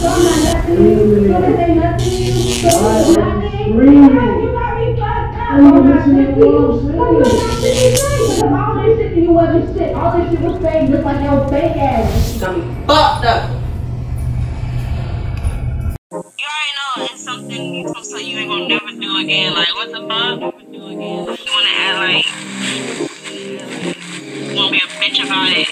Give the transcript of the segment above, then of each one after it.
Fucked up. You already know it's something you gonna say you ain't gonna never do again. Like, what the fuck? You wanna act like you wanna be a bitch about it.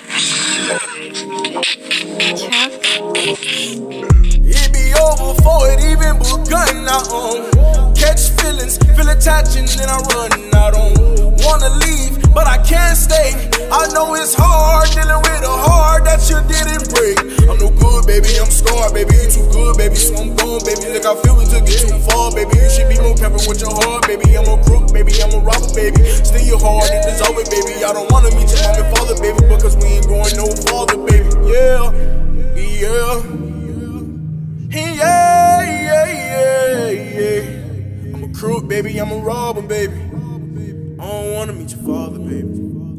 It be over before it even begun. Catch feelings, feel attached, and then I run. I don't wanna leave, but I can't stay. I know it's hard dealing with a heart that you didn't break. I'm no good, baby, I'm scarred, baby. You too good, baby, so I'm gone, baby. Look, I feel we took it too far, baby. You should be more careful with your heart, baby. I'm a crook, baby, I'm a robber, baby. Still your heart, it dissolve it, baby. I don't wanna meet your mom and father, baby, because we ain't going no farther, baby. Yeah, yeah. Yeah, yeah, yeah, yeah. I'm a crook, baby, I'm a robber, baby. I don't wanna meet your father, baby.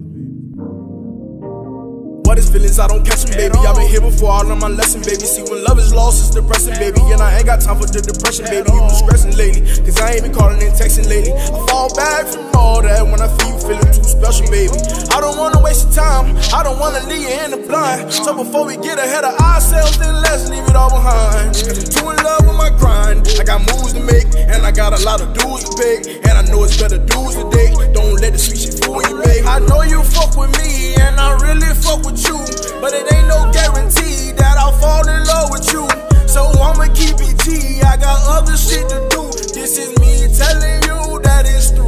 What is feelings? I don't catch them, baby. I've been here before, I learned my lesson, baby. See, when love is lost, it's depressing, baby. And I ain't got time for the depression, baby. You been stressing lately, cause I ain't been calling and texting lately. I fall back from all that when I feel you feeling too special, baby. I don't wanna waste your time, I don't wanna leave you in the blind. So before we get ahead of ourselves, then let's leave it all behind. Cause I'm too in love with my grind. I got moves to make, and I got a lot of dues to pay. And I know it's better dues today. Don't let the sweet shit fool you, babe. I know you fuck with me, and I really fuck with you, but it ain't no guarantee that I'll fall in love with you. So I'ma keep it G, I got other shit to do. This is me telling you that it's true.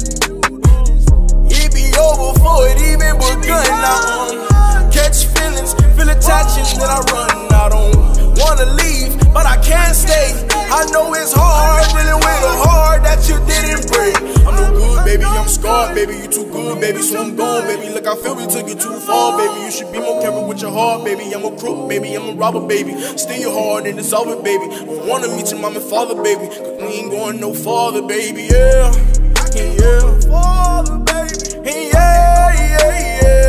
It be over before it even begun. Catch feelings, feel attached, and then I run. I don't wanna leave, but I can't stay. I know it's hard dealing with a heart that you didn't break. I'm no good, baby, I'm scarred, baby. You too good, baby, so I'm gone, baby. Look, I feel we took it too far, baby. You should be more careful with your heart, baby. I'm a crook, baby, I'm a robber, baby. Steal your heart and dissolve it, baby. I wanna meet your mom and father, baby, cause we ain't going no farther, baby, yeah. Yeah, father, baby. Yeah, yeah, yeah.